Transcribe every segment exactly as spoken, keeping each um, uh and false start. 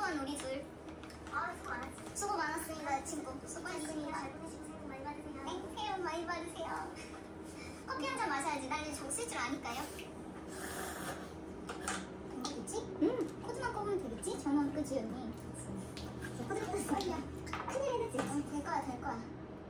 수고한 우리 둘. 아, 수고 많았어. 수고 많았습니다, 친구. 수고했습니다. 새해 복 많이 받으세요. 네, 새해 복 많이 받으세요. 커피 한 잔 마셔야지. 난 이제 적쓸 줄 아니까요. 되겠지? 응. 코드만 꼽으면 되겠지? 전원 끄지, 언니. 코드 꼽았어. 아니야. 큰일 해냈지? 어, 될 거야, 될 거야.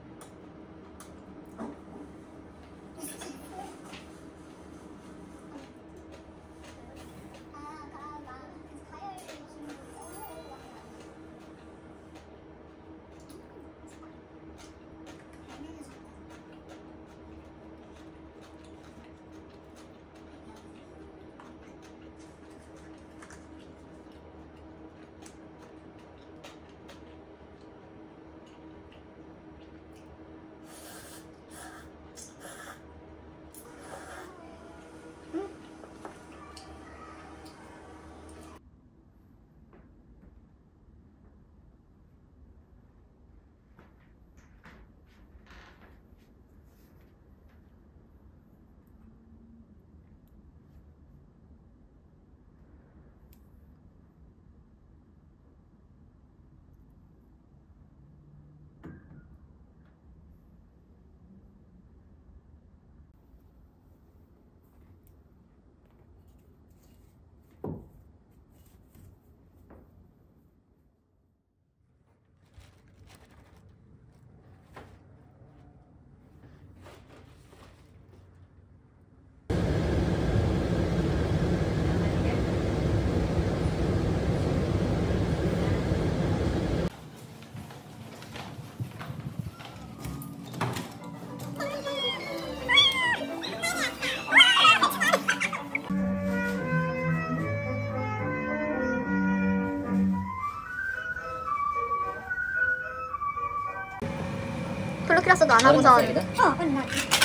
플루키라스도 안 하고서. 어, 빨리 나.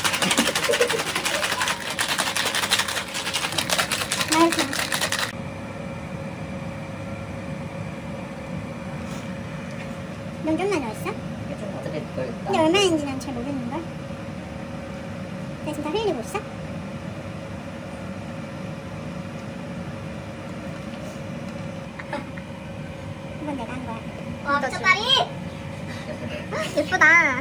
나이스. 넌 좀 많이 왔어? 어차피 그걸. 근데 얼마인지 난 잘 모르는걸? 내가 지금 다 흘리고 있어? 이건 내가 한 거야. 와, 미쳤다리! 예쁘다.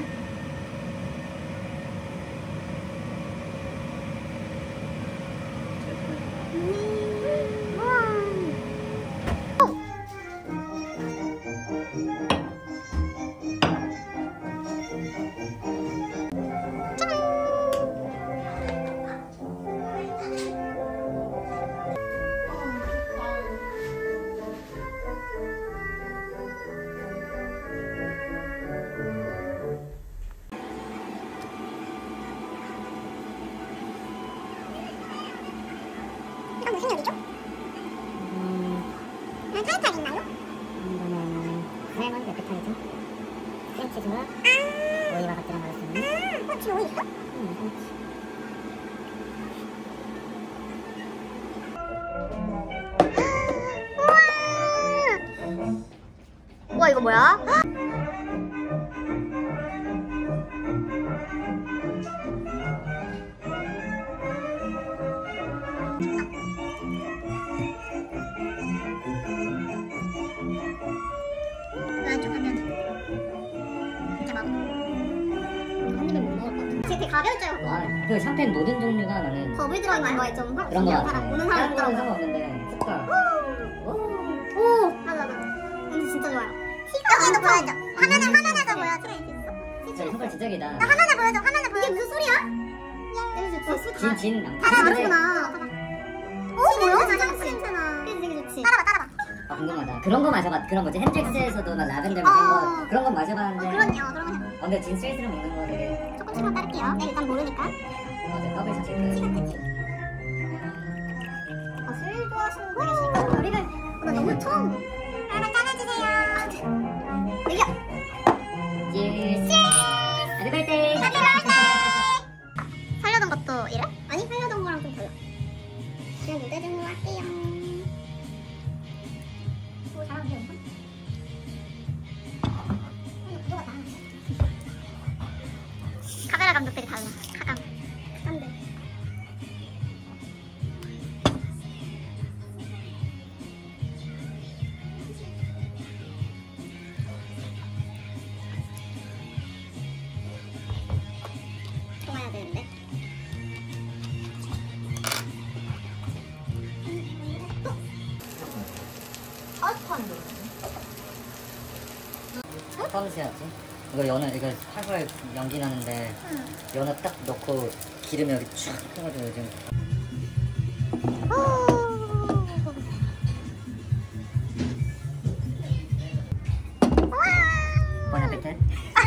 이건 무슨 요리죠? 음... 아, 타이탈 있나요? 이거는 레몬 레프타이즈 크림치즈와 아 오이와 같이랑 먹을 수 있는. 아, 어, 지금 오이 있어? 응, 그렇지. 우와! 우와, 이거 뭐야? 왼쪽 하면 진짜 막 한 입에 못 먹을 것 같아. 되게 가벼울 줄 알고. 아, 그 샴페인 모든 종류가 나는 버블 들어있는 거에 좀 그런 거 같아. 오는 사람 다른 거는 있더라고. 상관없는데 색깔. 오! 맞아, 맞아. 근데 진짜 좋아요. 여기도 보여줘. 화면에, 화면에서 보여줘. 진짜 색깔 진짜 기다. 나 화면에 보여줘, 화면에 보여줘. 이게 무슨 소리야? 냄새 좋지. 진, 진. 다 다르구나. 오, 뭐야? 진짜 냄새나. 그래서 되게 좋지. 따라봐, 따라봐. 아, 궁금하다. 그런 거 마셔봤, 그런 뭐지? 핸드릭스에서도 막 라벤더 어. 같은 거, 그런 거 마셔봤는데. 어, 그럼요, 그럼요. 어, 근데 진 스웨이트를 먹는 거 되게. 조금씩만 따를게요. 네, 일단 모르니까. 어제 더블 샷을 시간 끝이. 아, 술 좋아하시는 분이시니까 요리를. 어, 나 너무 처음. 여러분, 짜내주세요. 여기요. Cheers. Happy birthday. 해피 버스데이. 살려던 것도 이래? 아니, 살려던 거랑 좀 달라. 그냥 무대 좀 할게요. 오, 잘하는데, 엄청? 이거 구도가 나. 카메라 감독들이 달라. 카감. 카감들. 서비스였지. 이거 연어 이거 살살 연기 나는데 응. 연어 딱 넣고 기름이 여기 쫙 해가지고 요즘. bon appétit.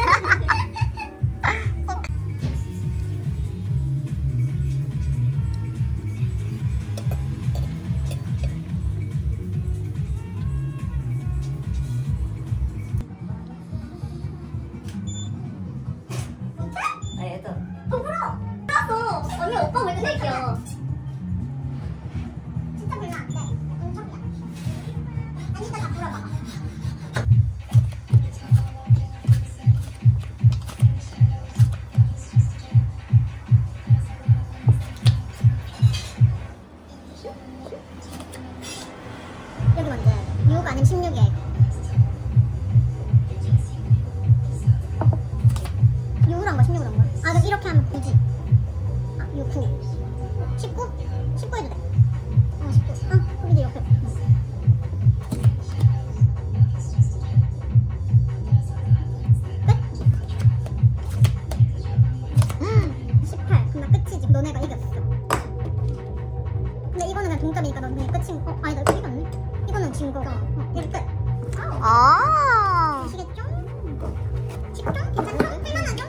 아니 했어. 부풀어! 알았어! 언니 오빠 왜 이렇게 귀여워? 진짜 별로 안 돼. 엄청 귀여워. 아니 이따 다 불어봐. 여기 먼저 육 아니면 십육이야 이거. 육으로 한 거야 십육으로 한 거야? 아 그럼 이렇게 하면 구지. 아 육, 구, 십구? 십구 해도 돼. 어 십구. 어 여기도 이렇게. 끝. 십팔. 그럼 나 끝이지. 너네가 이겼어. 근데 이거는 그냥 동점이니까 넌 그냥 끝인 거. 어 아니다 이거 이겼네. 이거는 진 거. 어 이렇게 끝. 아. 아시겠죠? 쉽죠? 괜찮죠? 할만하죠?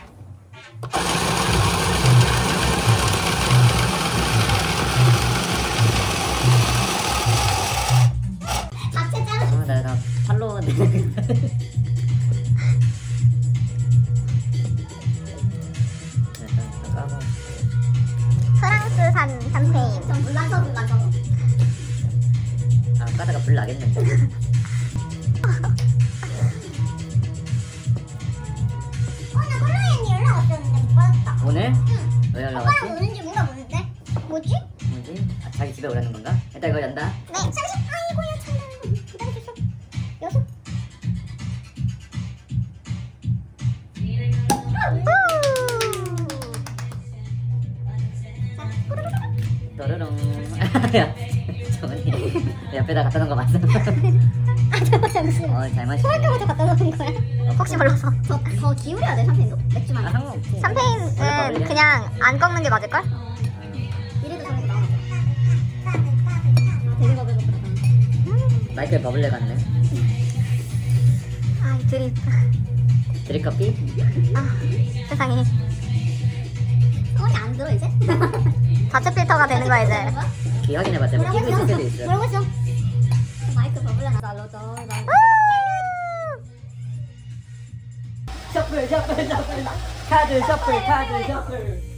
자체 자르. 아, 나, 나 팔로워 되는 거. 일단 까고. 프랑스산 샴페인. 전 불란서 불란서. 아, 까다가 불 나겠는데. 어나 콜라엔이 연락 왔었는데 못 받았다. 오늘? 응. 왜 연락 오빠랑 왔지? 오는지 물어보는데. 뭐지? 뭐지? 아, 자기 집에 오라는 건가? 일단 이거 연다. 네. 잠시. 아이고야 참나. 기다려주소. 여섯. 또르릉. 야, 저번에 옆에다 갖다 놓은 거 맞아? 아 저거 잠시만. 어, 잘 마시네. 소갈까부터 갖다 놓은 거야? 혹시 몰라서. 더, 더 기울여야 돼 샴페인도. 맥주만. 아, 상관없지. 샴페인은 그냥 안 꺾는 게 맞을걸? 이래도 저래도 나와. 아 되게 버블버블하다. 마이클 버블레 같네. 아 드립. 드립커피? 아 세상에. 손이 안 들어 이제? 자체 필터가 되는 거야 이제. 귀 확인해봤자 뭐 끼고 있을 때도 있어. 뭐라고 했어? 마이크 버블 하나 날려줘. 셔플 셔플 셔플 카드 셔플 카드 셔플